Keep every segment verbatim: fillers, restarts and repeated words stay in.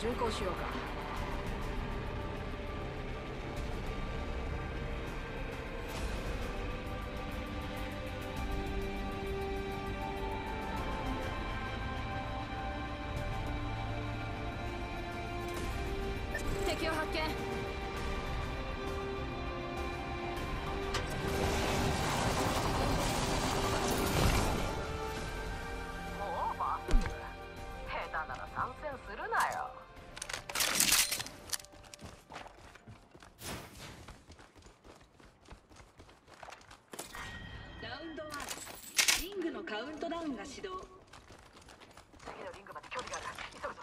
巡航しようか。敵を発見。 カウントダウンが始動。 次のリングまで距離がある。急ぐぞ。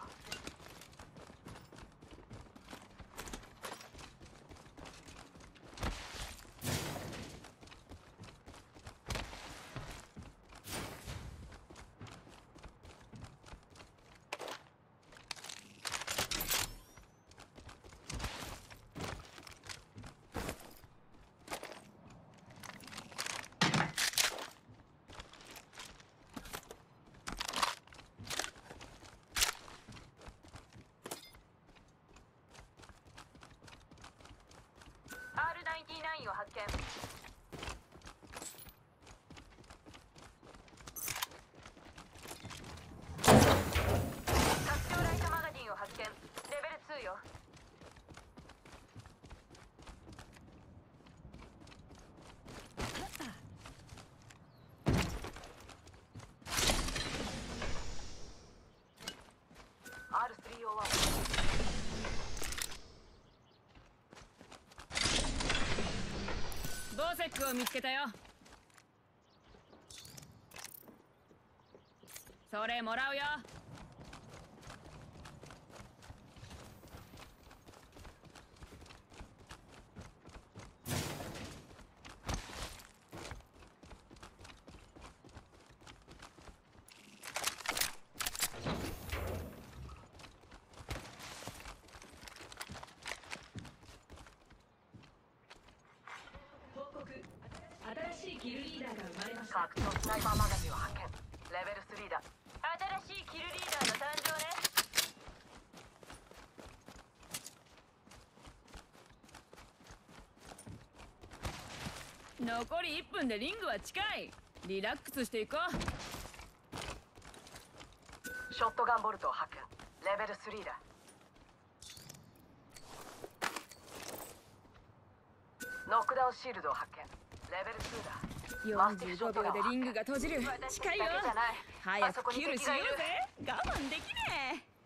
アールナインティナイン を発見。拡張ライトマガジンを発見。レベルツーよ。アールスリーオーワン。 ボーセックを見つけたよ。それもらうよ。 新しいキルリーダーが生まれました。 格闘スナイパーマガジンを発見。レベルスリーだ。 新しいキルリーダーの誕生ね。残りいっぷんでリングは近い。リラックスしていこう。 ショットガンボルトを発見。レベルスリーだ。ノックダウンシールドを発見。レベルツーだ。 よんじゅうごびょうでリングが閉じる。近いよ。早くキルしようぜ。我慢できねえ。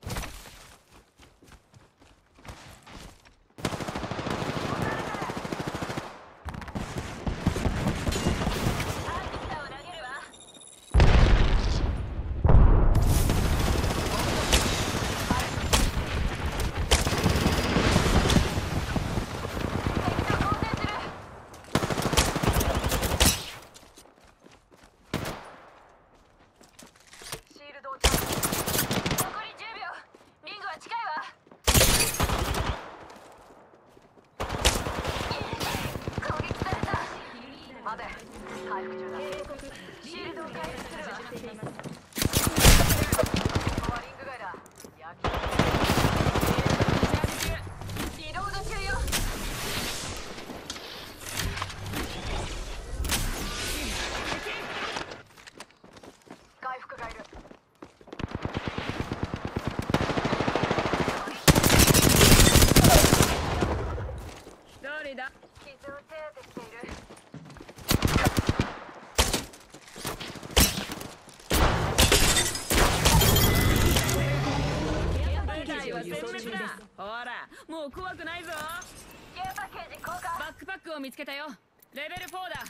ほら、もう怖くないぞ。 ケアパッケージ交換。 バックパックを見つけたよ。レベルフォーだ。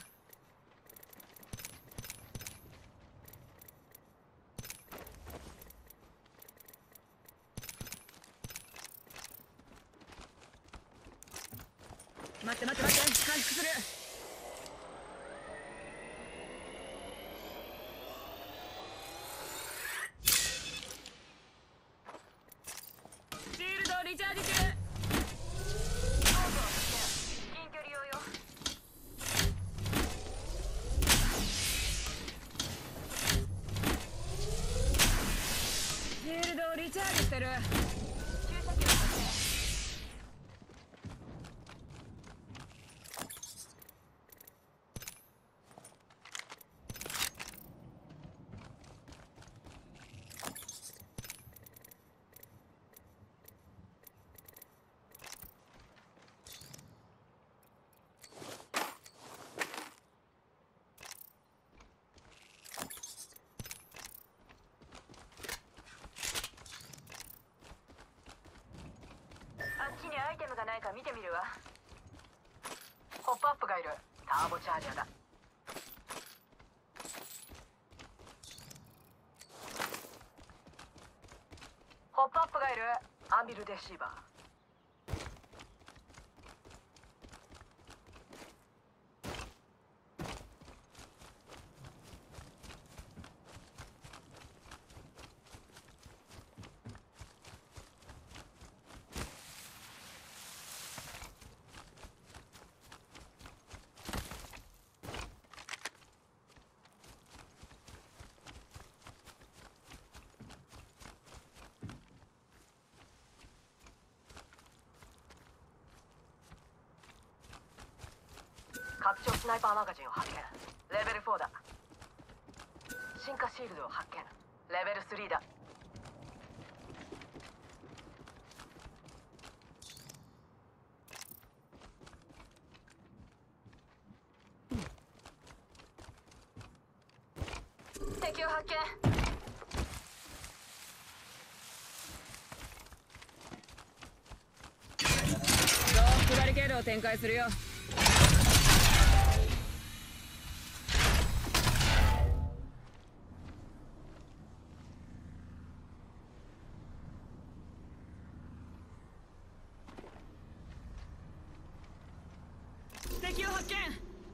待って待って待って、回復する。シールドリチャージ中。 近距離用よ。 シールドをリチャージしてる。 抽か見てみるわ。ポップアップがいる。ターボチャージャーだ。ポップアップがいる。アンビルレシーバー。拡張スナイパーマガジンを発見。レベルフォーだ。進化シールドを発見。レベルスリーだ。敵を発見。 ロックバリケードを展開するよ。敵を発見。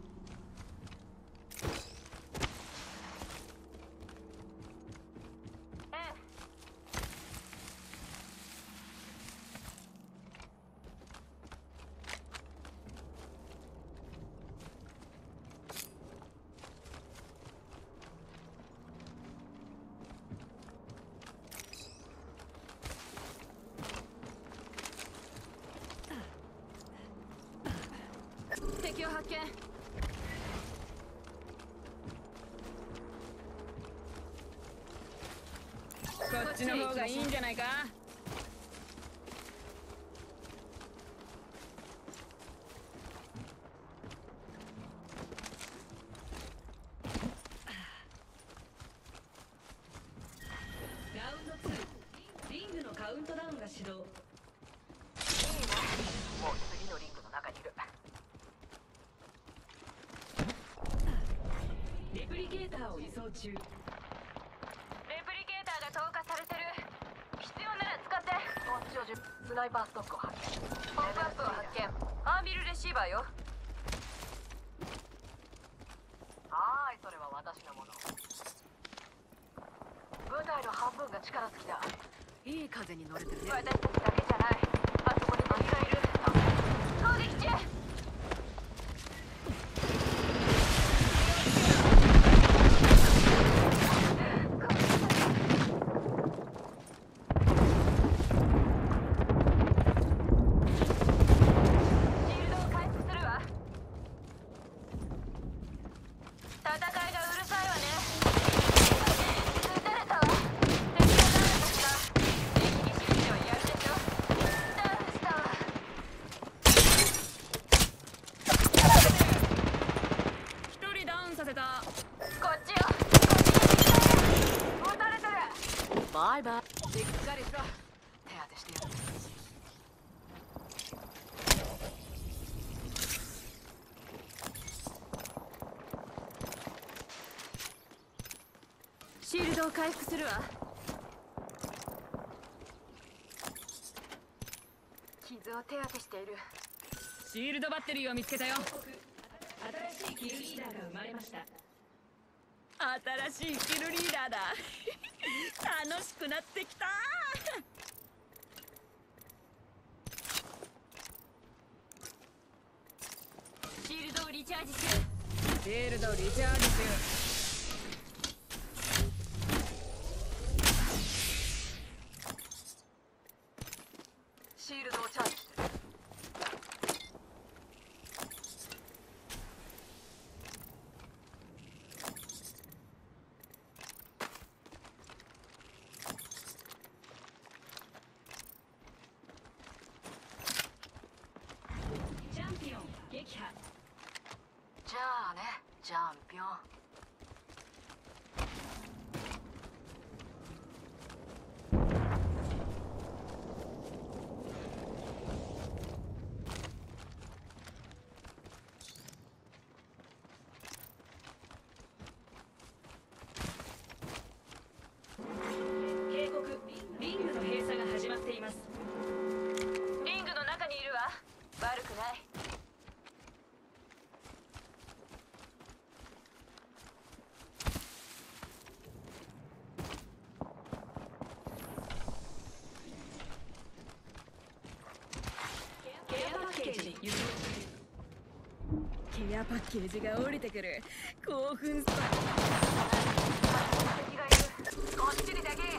敵を発見。こっちの方がいいんじゃないか。 ラウンドツー、リングのカウントダウンが始動。 いいね。もう次のリングの中にいる。 レプリケーターを移送中。 レプリケーターが投下されてる。必要なら使って。こっちをじゅスナイパーストックを発見。ポップアップを発見。アンビルレシーバーよ。はーい、それは私のもの。部隊の半分が力尽きた。いい風に乗れてるね。私たちだけじゃない。あそこに敵がいる。攻撃中。バイバイ。しっかりしろ。手当てしてやる。シールドを回復するわ。傷を手当てしている。 シールドバッテリーを見つけたよ。 新しいキルリーダーが生まれました。 新しいキルリーダーだ。楽しくなってきた。 シールドをリチャージ中。 シールドリチャージ中。 シールドをチャージしてる。 チャンピオン撃破。 じゃあね、チャンピオン。 悪くない。 ケアパッケージ輸送ケアパッケージが降りてくる。興奮スパイ。 敵がいる。こっちにだけ。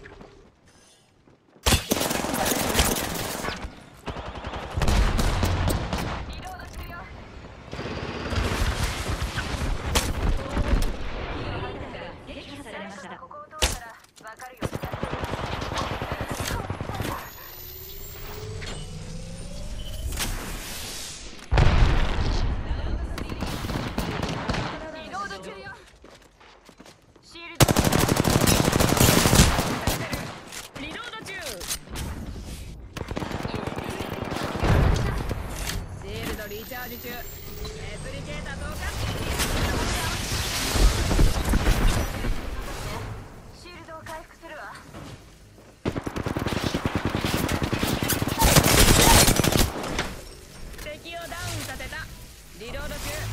リロード中よ。 撃破されました。 ここを通ったらわかるようになってる。リロード中よ。シールド。 リロード中。シールドリチャージ中。レプリケーター投下。 シールドを回復するわ。 敵をダウンさせた。リロード中。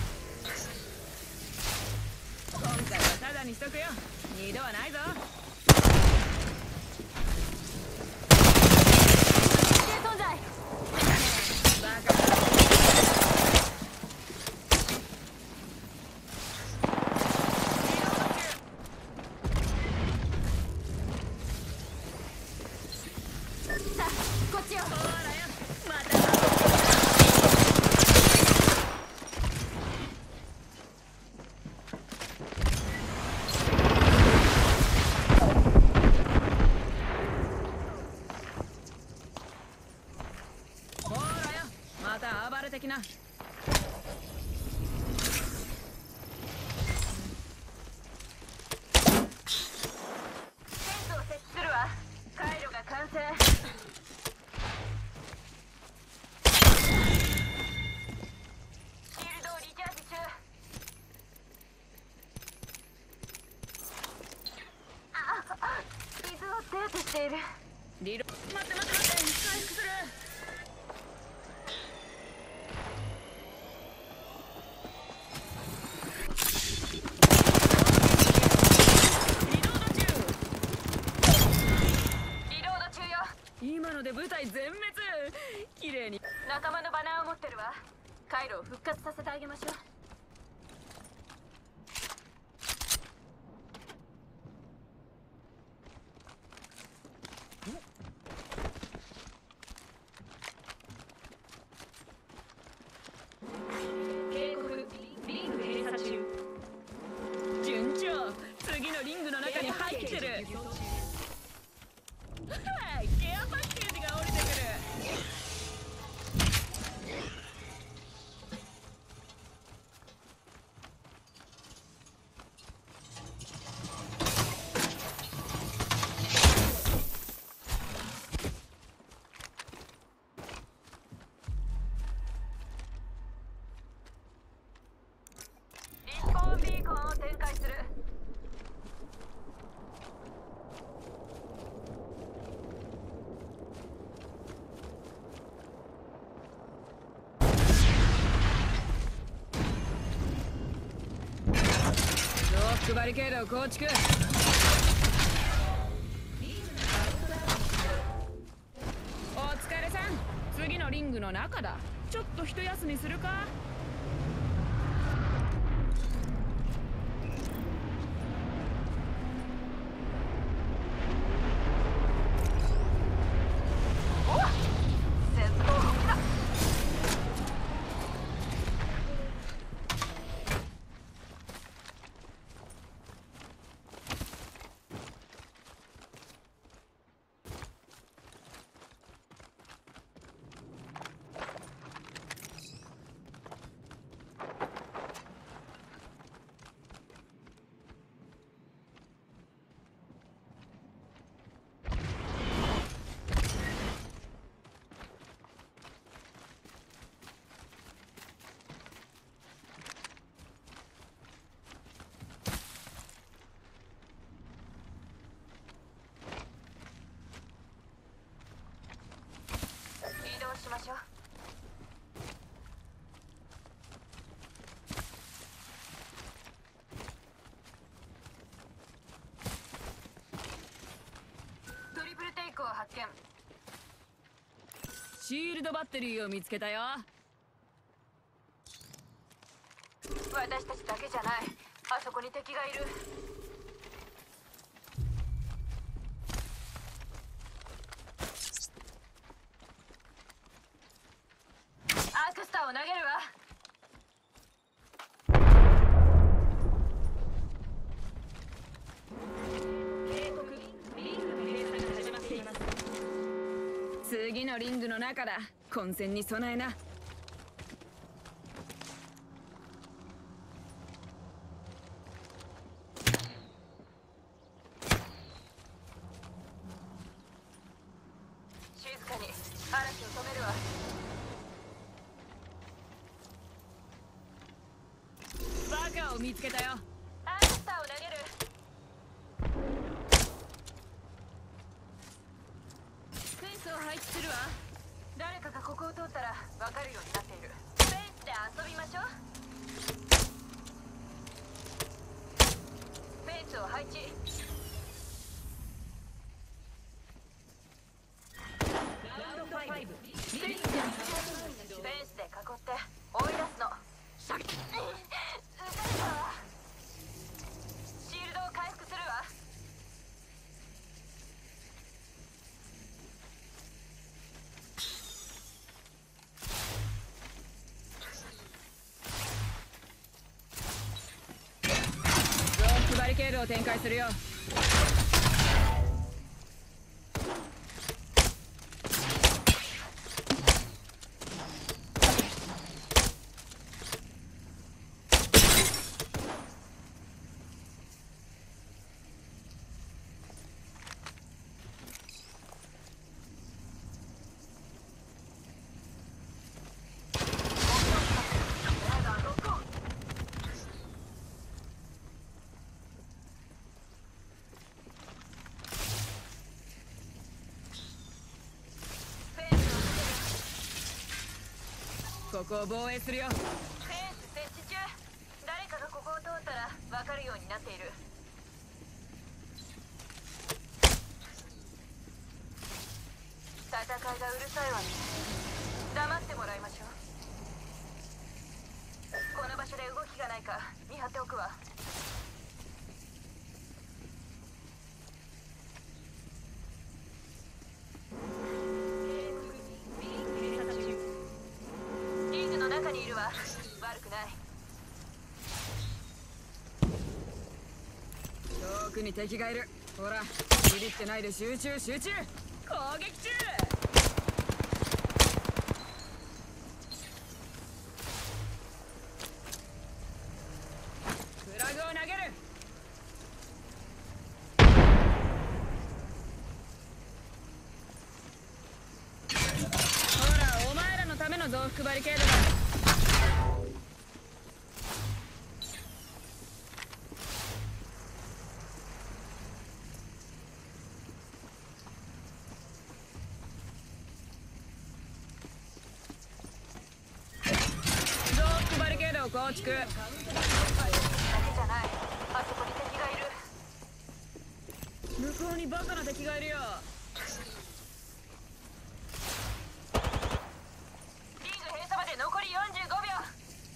今回はタダにしとくよ。二度はないぞ。 危険存在。 バカだ。 さあこっちよ。 ほらよ。また。ほらよ。また暴れてきな。 フェンスを設置するわ。回路が完成。シールドをリチャージ中。ああ、水を手当てしている。 リロ。待って待って待って。回復する。リロード中。 リロード中よ。 今ので部隊全滅。綺麗に。 仲間のバナーを持ってるわ。回路を復活させてあげましょう。 警告リング閉鎖中。 順調。次のリングの中に入ってる。 輸送中。 はい、ケアパッケージが降りてくる。 リスポーンビーコンを展開する。 ロックバリケードを構築。お疲れさん。次のリングの中だ。ちょっと一休みするか。 絶望本気だ。 シールドバッテリーを見つけたよ。 私たちだけじゃない。あそこに敵がいる。アークスターを投げるわ。 警告、リングの閉鎖が始まっています。 次のリングの中だ。混戦に備えな。 静かに嵐を止めるわ。 バカを見つけたよ。 アークスターを投げる。 フェンスを配置するわ。 誰かがここを通ったら分かるようになっている。フェンスで遊びましょう。フェンスを配置。 ラウンドファイブ。リングのカウントダウンがフェンスで囲って追い出すの。シャッ撃たれたわ。シールドを回復するわ。 ロックバリケードを展開するよ。ここを防衛するよ。 フェンス設置中。誰かがここを通ったら分かるようになっている。戦いがうるさいわね。黙ってもらいましょう。この場所で動きがないか見張っておくわ。リングの中にいるわ。悪くない。 遠くに敵がいる。ほら、ビビってないで集中集中。攻撃中。フラグを投げる。ほら、お前らのための増幅バリケードだ。構築。 だけじゃない。あそこに敵がいる。 向こうにバカな敵がいるよ。 リング閉鎖まで残りよんじゅうごびょう。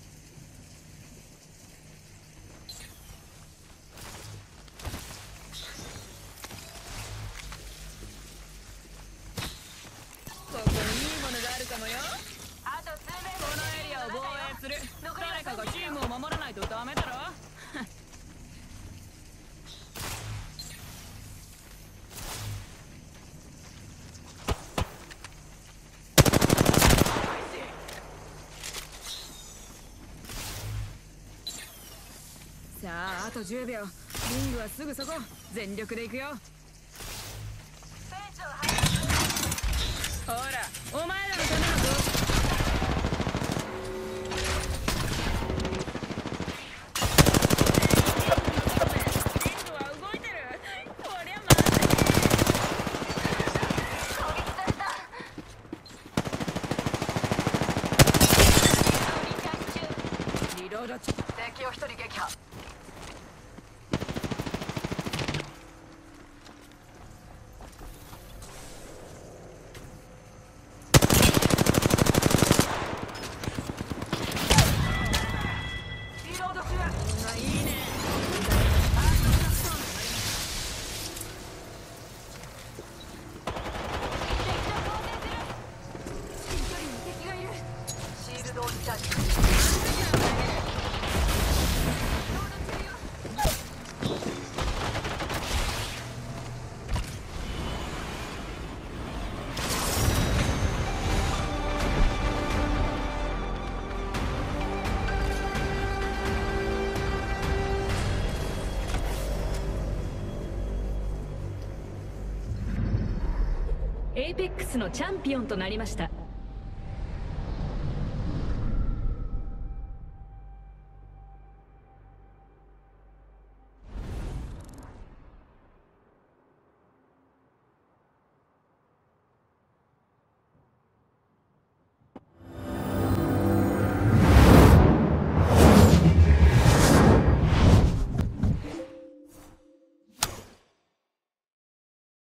ここにいいものがあるかもよ。 あと数名このエリアを防衛する。誰かがチームを守らないとダメだろ。さあ、あとじゅうびょう。リングはすぐそこ。全力で行くよ。 フェンスを張る。 ほら、お前らのための増幅。 敵を一人撃破。 動チャージ。 エイペックスのチャンピオンとなりました。